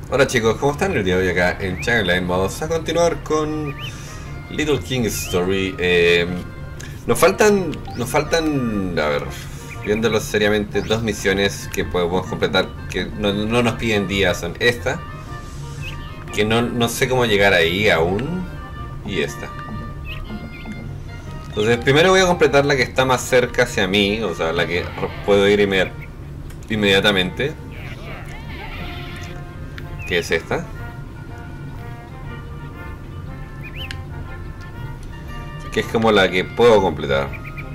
Hola chicos, ¿cómo están? El día de hoy acá en Channel. Vamos a continuar con Little King Story. A ver, viéndolo seriamente, dos misiones que podemos completar que no nos piden días. Son esta, que no sé cómo llegar ahí aún, y esta. Entonces primero voy a completar la que está más cerca hacia mí, o sea, la que puedo ir inmediatamente, que es esta. Que es como la que puedo completar.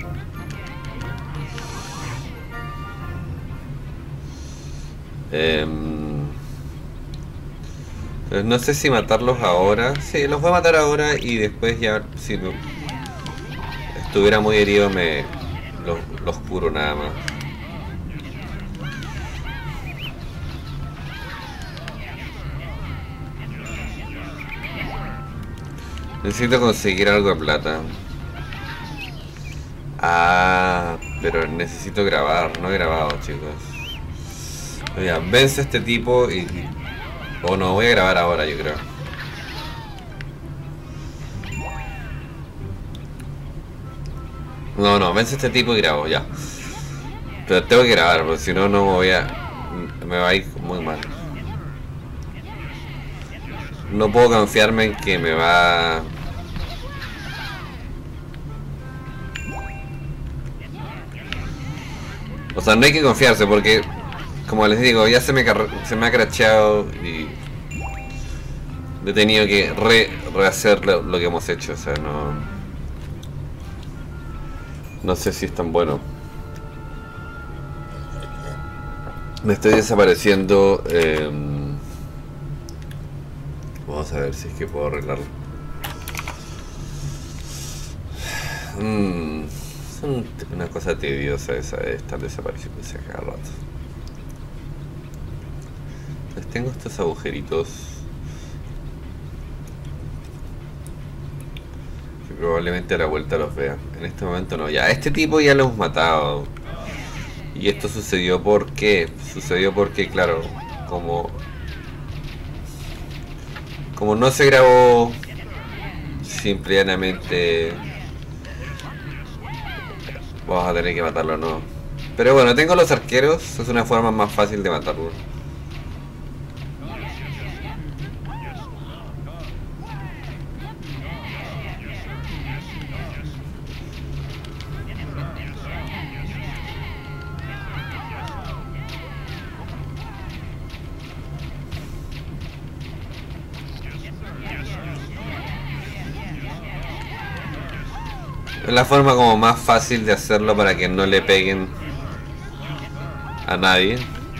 Entonces no sé si matarlos ahora. Sí, los voy a matar ahora y después ya, si estuviera muy herido, los curo nada más. Necesito conseguir algo de plata. Ah, pero necesito grabar. No he grabado, chicos. Ya, vence a este tipo y... O no, voy a grabar ahora, yo creo. No, vence a este tipo y grabo, ya. Pero tengo que grabar, porque si no, no me voy a... Me va a ir muy mal. No puedo confiarme en que me va... O sea, no hay que confiarse porque, como les digo, ya se me ha crachado y he tenido que rehacer lo que hemos hecho. O sea, no sé si es tan bueno. Me estoy desapareciendo. Vamos a ver si es que puedo arreglarlo. Es una cosa tediosa esa de estar desapareciendo cada rato. Entonces tengo estos agujeritos que probablemente a la vuelta los vea. En este momento no. Ya, a este tipo ya lo hemos matado. Y esto sucedió porque... Sucedió porque, claro, como no se grabó simplemente... Vamos a tener que matarlo, no. Pero bueno, tengo los arqueros, es una forma más fácil de matarlo. Es la forma como más fácil de hacerlo para que no le peguen a nadie.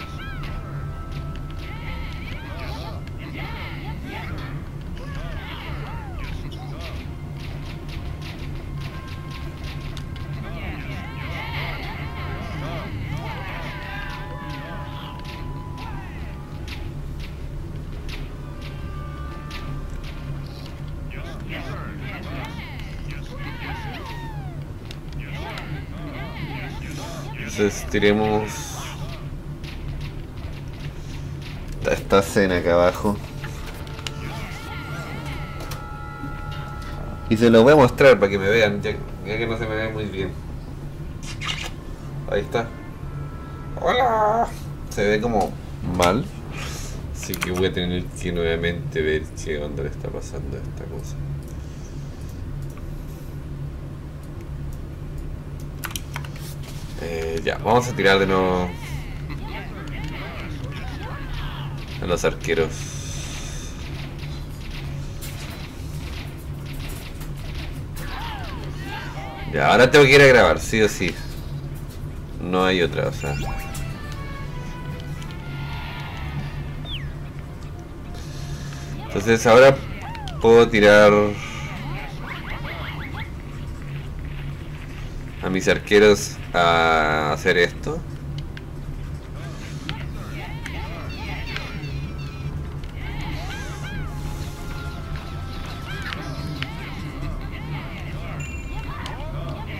Entonces tiremos esta escena acá abajo. Y se lo voy a mostrar para que me vean, ya que no se me ve muy bien. Ahí está. ¡Hola! Se ve como mal. Así que voy a tener que nuevamente ver qué onda le está pasando a esta cosa. Ya, vamos a tirar de nuevo a los arqueros. Ya, ahora tengo que ir a grabar, sí o sí. No hay otra, o sea. Entonces ahora puedo tirar a mis arqueros a hacer esto.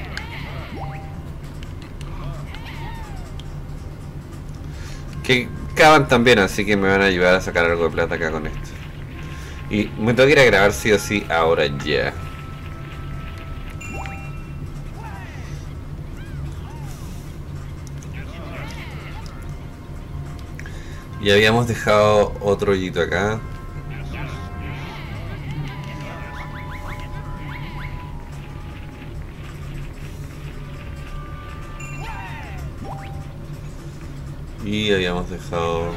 Que cavan también, así que me van a ayudar a sacar algo de plata acá con esto. Y me tengo que ir a grabar sí o sí ahora ya. Y habíamos dejado otro hoyito acá. Y habíamos dejado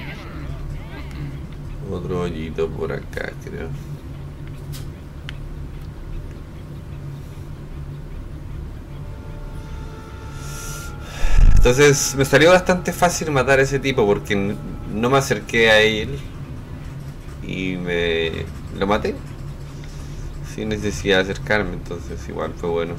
otro hoyito por acá, creo. Entonces me salió bastante fácil matar a ese tipo porque no me acerqué a él y me lo maté sin necesidad de acercarme, entonces igual fue bueno.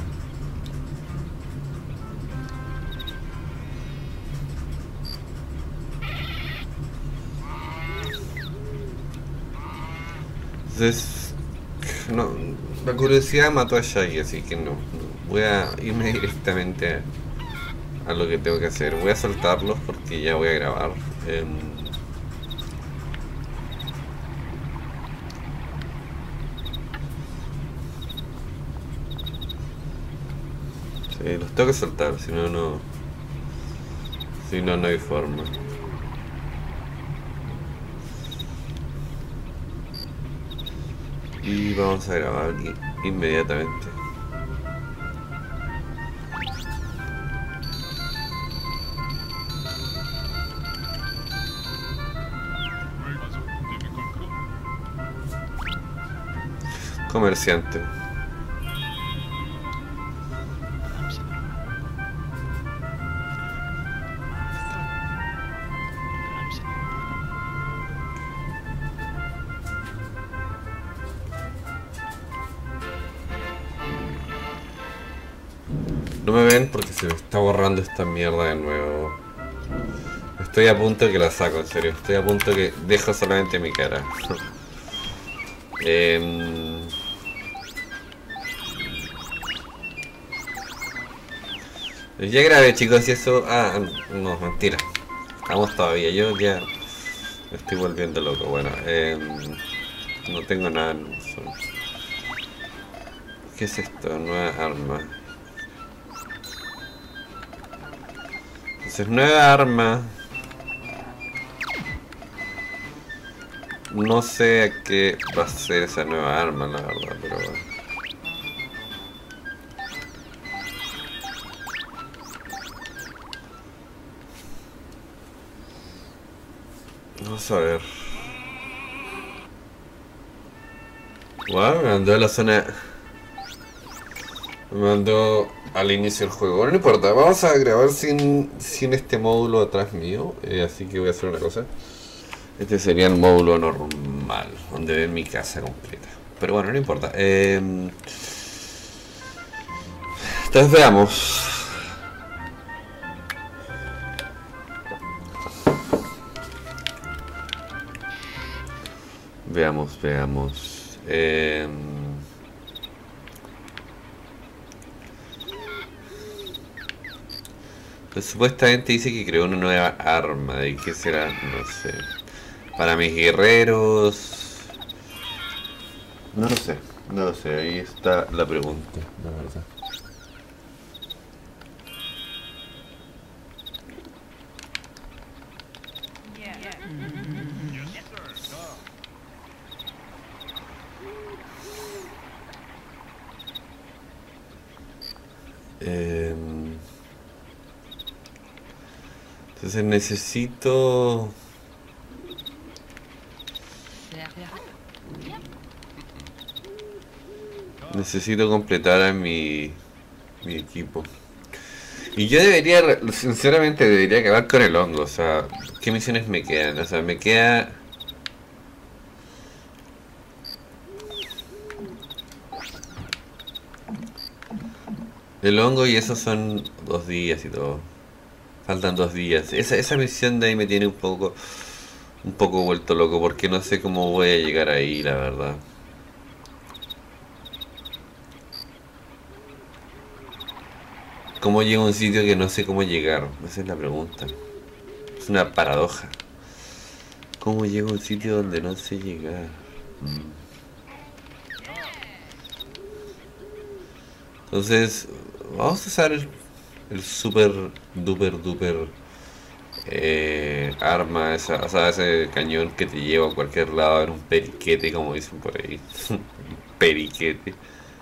Entonces no, la curiosidad mató a Shaggy, así que no, voy a irme directamente a lo que tengo que hacer. Voy a soltarlos porque ya voy a grabar. Sí, los tengo que soltar, si no, no. Si no, no hay forma. Y vamos a grabar inmediatamente. Comerciante. No me ven porque se me está borrando esta mierda de nuevo. Estoy a punto de que la saco, en serio. Estoy a punto de que dejo solamente mi cara. Ya grabé, chicos, y eso... Ah, no, mentira. Vamos todavía, yo ya me estoy volviendo loco. Bueno, no tengo nada en uso. ¿Qué es esto? Nueva arma. Entonces, nueva arma. No sé a qué va a ser esa nueva arma, la verdad, pero bueno. Vamos a ver. Wow, me mandó a la zona. Me mandó al inicio del juego. Bueno, no importa, vamos a grabar sin este módulo atrás mío. Así que voy a hacer una cosa. Este sería el módulo normal, donde ven mi casa completa. Pero bueno, no importa. Entonces veamos. Veamos. Pues supuestamente dice que creó una nueva arma. ¿Y qué será? No sé. Para mis guerreros. No lo sé. No lo sé. Ahí está la pregunta, la verdad. Entonces necesito completar a mi equipo. Y yo sinceramente debería acabar con el hongo. O sea, ¿qué misiones me quedan? O sea, me queda... el hongo y esos son 2 días y todo. Faltan 2 días. Esa misión de ahí me tiene un poco vuelto loco porque no sé cómo voy a llegar ahí, la verdad. ¿Cómo llego a un sitio que no sé cómo llegar? Esa es la pregunta. Es una paradoja. ¿Cómo llego a un sitio donde no sé llegar? Entonces, vamos a usar el super duper duper arma, esa, o sea, ese cañón que te lleva a cualquier lado en un periquete, como dicen por ahí. Periquete.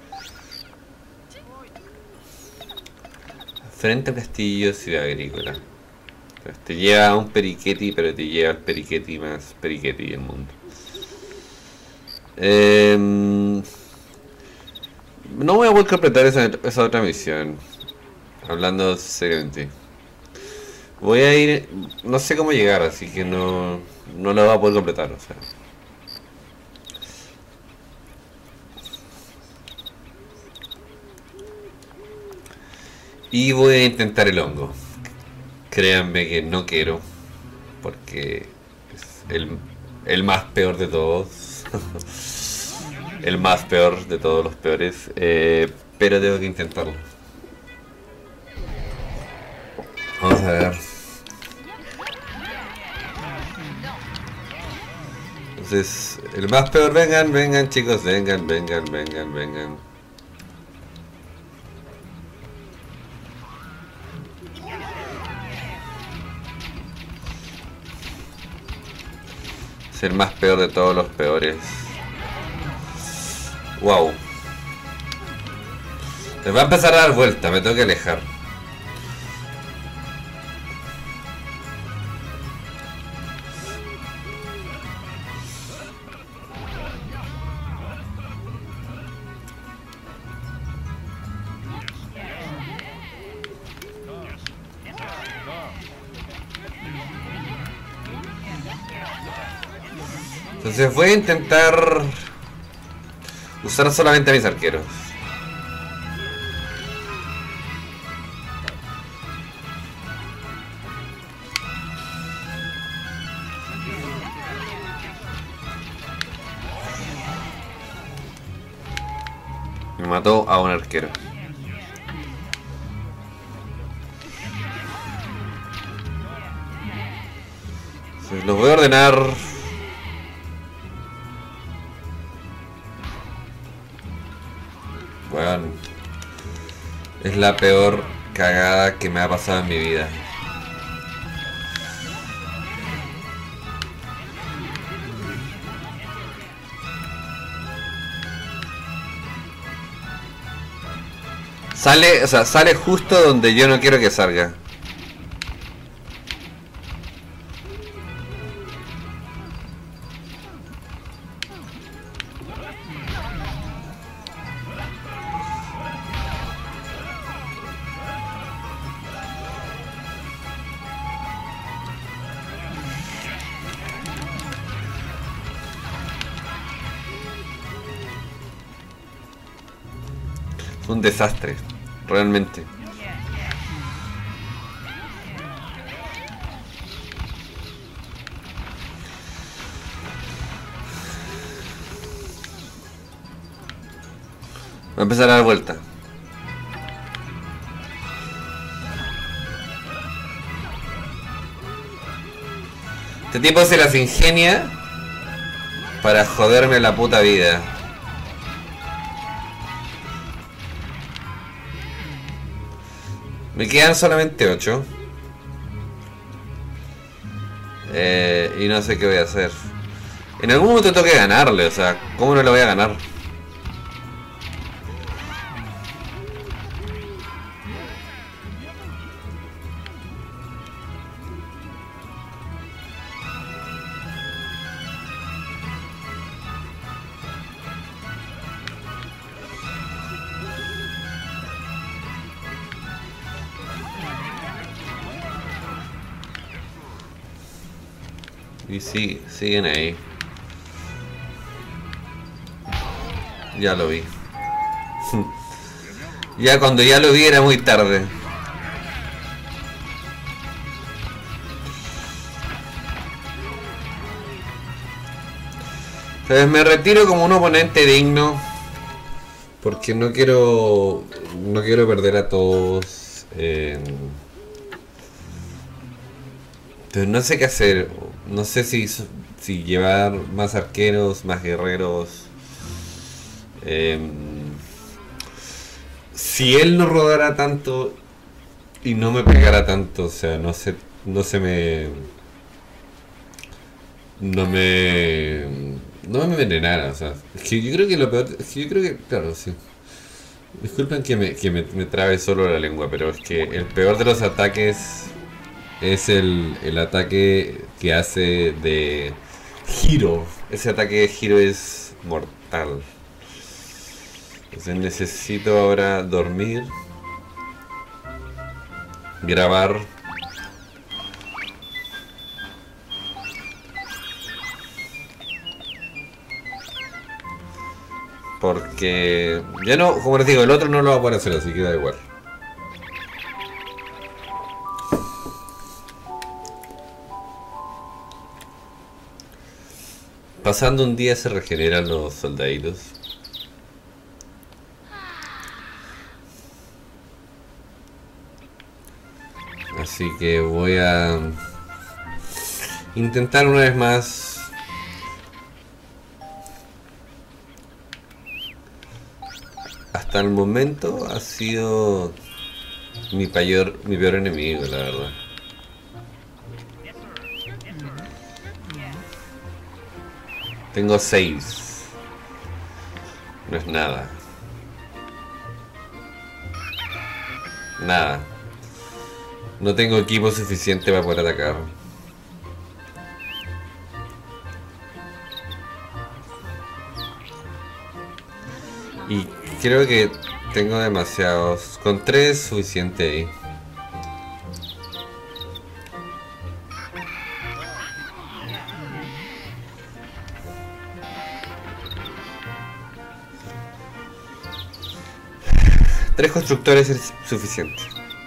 Frente al castillo, ciudad agrícola. Entonces, te lleva a un periquete, pero te lleva al periquete más periquete del mundo. No voy a poder completar esa otra misión. Hablando seriamente. Voy a ir... No sé cómo llegar, así que no la voy a poder completar, o sea. Y voy a intentar el hongo. Créanme que no quiero. Porque es el más peor de todos. El más peor de todos los peores. Pero tengo que intentarlo. Vamos a ver. Entonces, el más peor, vengan chicos, vengan. Es el más peor de todos los peores. Wow. Les va a empezar a dar vuelta, me tengo que alejar. Entonces voy a intentar usar solamente a mis arqueros. Me mató a un arquero. Entonces los voy a ordenar. Bueno, es la peor cagada que me ha pasado en mi vida. Sale, o sea, sale justo donde yo no quiero que salga. Un desastre, realmente. Va a empezar a dar vuelta. Este tipo se las ingenia para joderme la puta vida. Me quedan solamente 8. Y no sé qué voy a hacer. En algún momento tengo que ganarle, o sea, ¿cómo no le voy a ganar? Y sí, siguen ahí. Ya lo vi. Ya cuando ya lo vi era muy tarde. Entonces me retiro como un oponente digno. Porque no quiero perder a todos. Entonces no sé qué hacer. No sé si llevar más arqueros, más guerreros. em, si él no rodara tanto y no me pegara tanto, o sea, no se me, no me, no me envenenara, o sea, es que yo creo que lo peor, es que yo creo que, claro, sí. Disculpen me trabe solo la lengua, pero es que el peor de los ataques es el ataque que hace de giro. Ese ataque de giro es mortal. Entonces necesito ahora dormir, grabar. Porque ya no, como les digo, el otro no lo va a poder hacer, así que da igual. Pasando un día se regeneran los soldaditos. Así que voy a intentar una vez más. Hasta el momento ha sido mi peor enemigo, la verdad. Tengo 6. No es nada. Nada. No tengo equipo suficiente para poder atacar. Y creo que tengo demasiados. Con 3 es suficiente ahí. Tres constructores es suficiente.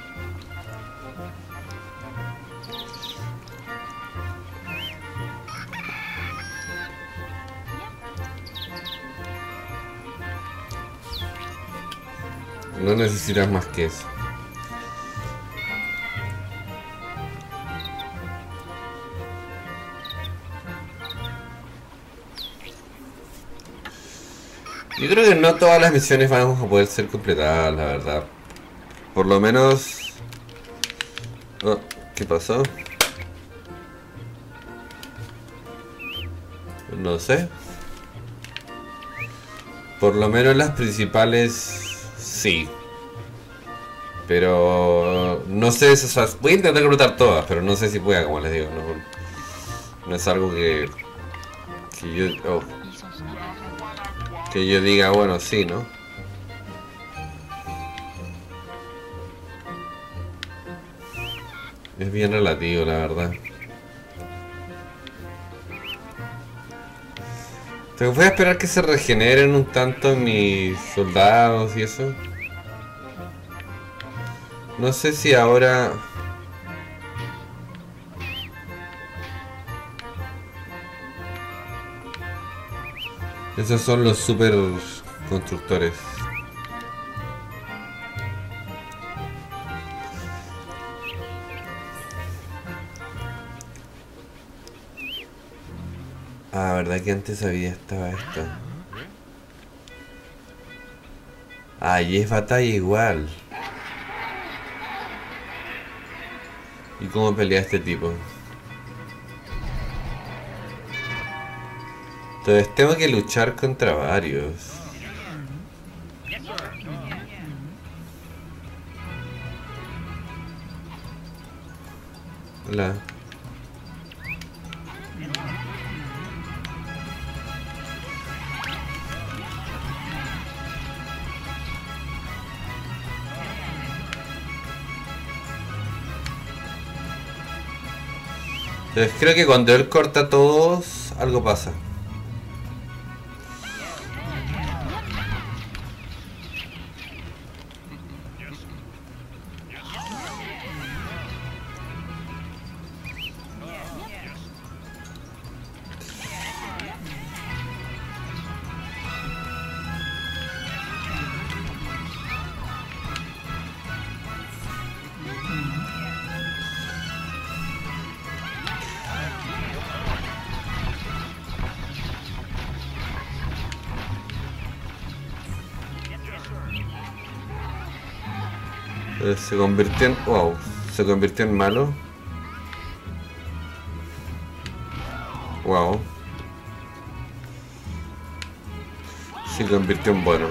No necesitas más que eso. Yo creo que no todas las misiones vamos a poder ser completadas, la verdad. Por lo menos... Oh, ¿qué pasó? No sé. Por lo menos las principales... Sí. Pero... No sé, o sea, voy a intentar completar todas, pero no sé si pueda, como les digo. No es algo que yo... Oh, que yo diga, bueno, sí, ¿no? Es bien relativo, la verdad. Entonces voy a esperar que se regeneren un tanto mis soldados y eso. No sé si ahora... Esos son los super constructores. Ah, ¿verdad que antes estaba esto? Ah, y es batalla igual. ¿Y cómo pelea este tipo? Entonces tengo que luchar contra varios. Hola. Entonces creo que cuando él corta a todos, algo pasa. Se convirtió en... Wow, se convirtió en malo. Wow. Se convirtió en bueno.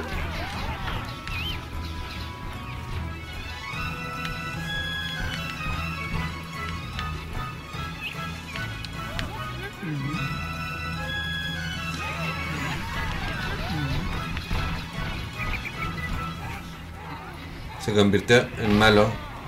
Se convirtió en malo.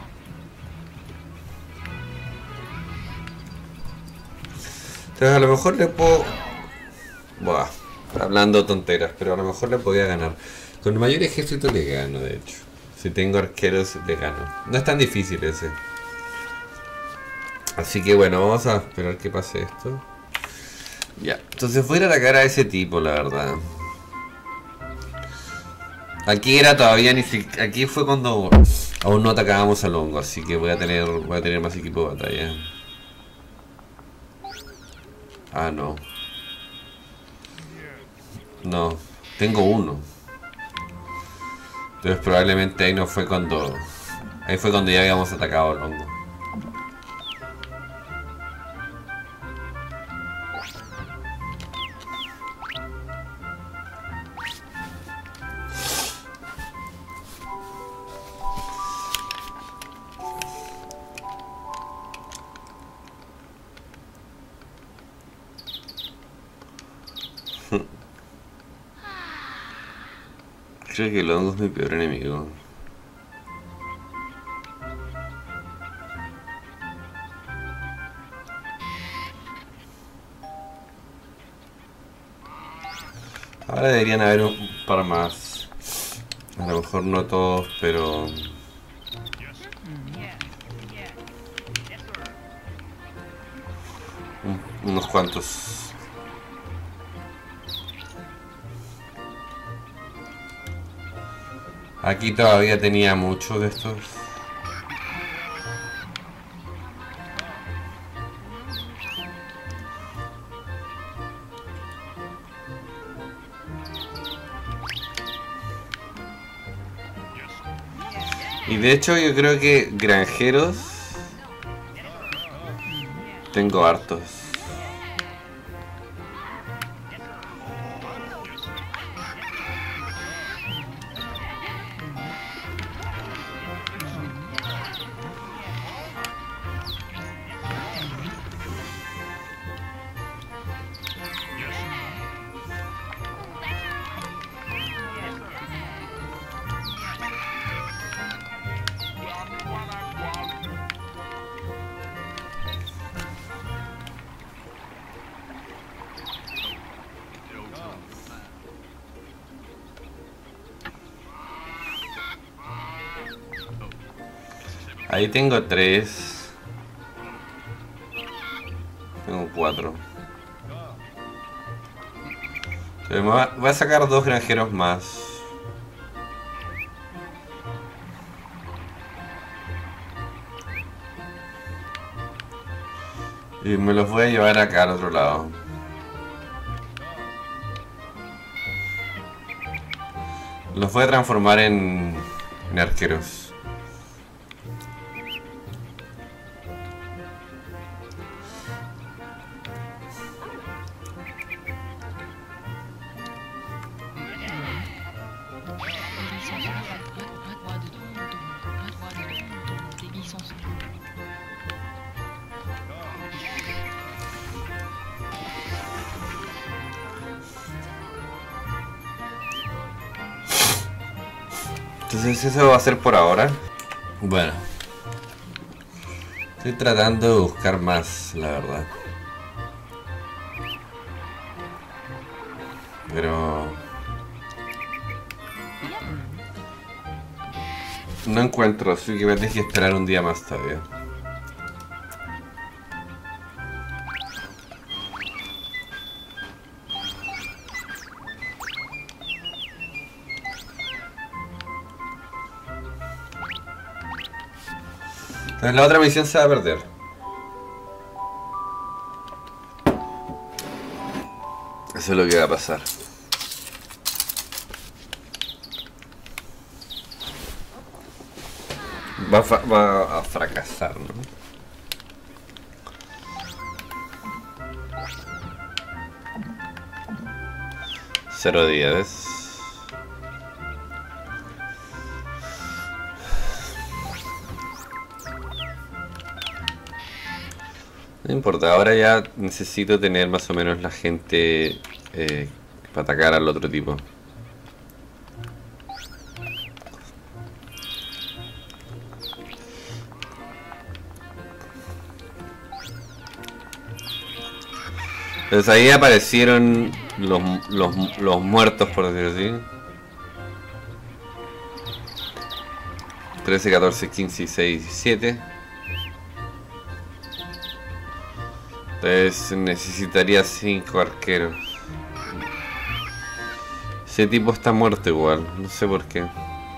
Entonces a lo mejor le puedo... Buah, hablando tonteras, pero a lo mejor le podía ganar. Con mayor ejército le gano, de hecho. Si tengo arqueros, le gano. No es tan difícil ese. Así que bueno, vamos a esperar que pase esto. Ya, entonces voy a ir a atacar a ese tipo, la verdad. Aquí era todavía ni siquiera... Aquí fue cuando aún no atacábamos al hongo, así que voy a tener más equipo de batalla. Ah, no. No, tengo uno. Entonces probablemente ahí no fue cuando... Ahí fue cuando ya habíamos atacado al hongo. Creo que el hongo es mi peor enemigo. Ahora deberían haber un par más. A lo mejor no todos, pero... unos cuantos. Aquí todavía tenía muchos de estos. Y de hecho yo creo que granjeros tengo hartos. Ahí tengo 3. Tengo 4. Voy a sacar 2 granjeros más. Y me los voy a llevar acá al otro lado. Los voy a transformar en arqueros. Entonces eso va a ser por ahora. Bueno, estoy tratando de buscar más, la verdad. Pero no encuentro, así que voy a tener que esperar un día más todavía. Entonces la otra misión se va a perder. Eso es lo que va a pasar. va a fracasar, ¿no? Cero días. No importa, ahora ya necesito tener más o menos la gente para atacar al otro tipo. Entonces ahí aparecieron los muertos, por decirlo así. 13, 14, 15, 16, 17. Entonces necesitaría 5 arqueros. Ese tipo está muerto igual, no sé por qué.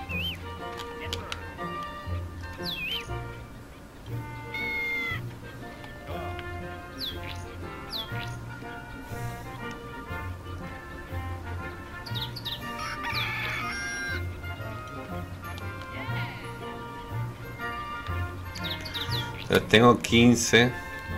Entonces tengo 15.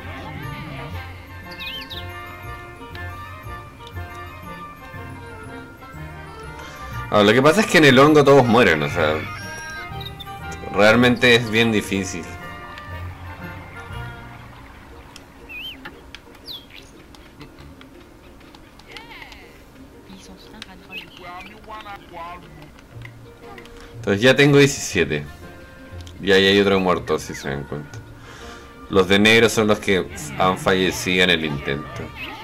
Ahora, lo que pasa es que en el hongo todos mueren, o sea, realmente es bien difícil. Entonces ya tengo 17. Y ahí hay otro muerto, si se dan cuenta. Los de negro son los que han fallecido en el intento.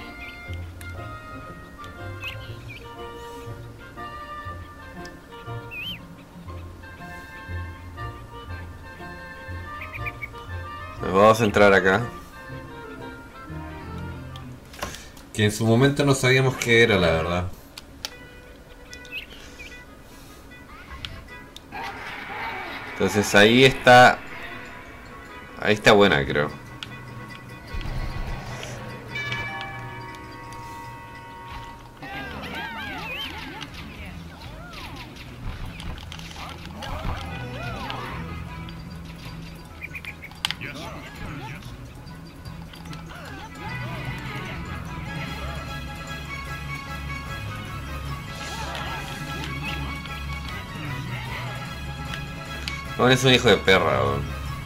Vamos a entrar acá. Que en su momento no sabíamos qué era, la verdad. Entonces ahí está. Ahí está buena, creo. Bueno, es un hijo de perra, weón.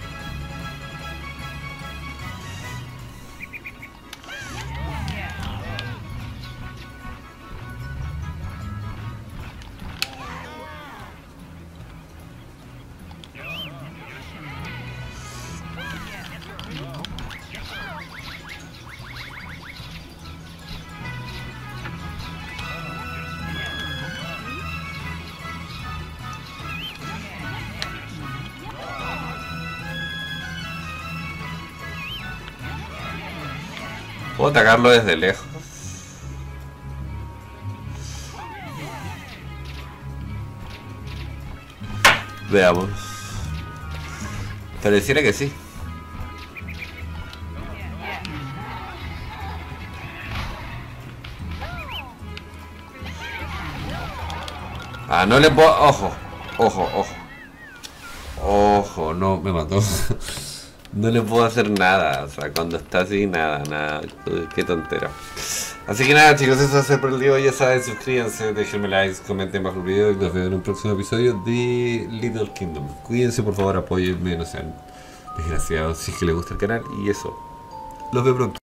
Puedo atacarlo desde lejos. Veamos. Pareciera que sí. Ah, no le puedo... Ojo. Ojo, ojo. Ojo, no, me mató. No le puedo hacer nada, o sea, cuando está así, nada, nada, qué tontera. Así que nada, chicos, eso va a ser por el día de hoy. Ya saben, suscríbanse, déjenme likes, comenten bajo el video y los veo en un próximo episodio de Little Kingdom. Cuídense, por favor, apóyenme, no sean desgraciados si es que les gusta el canal y eso. Los veo pronto.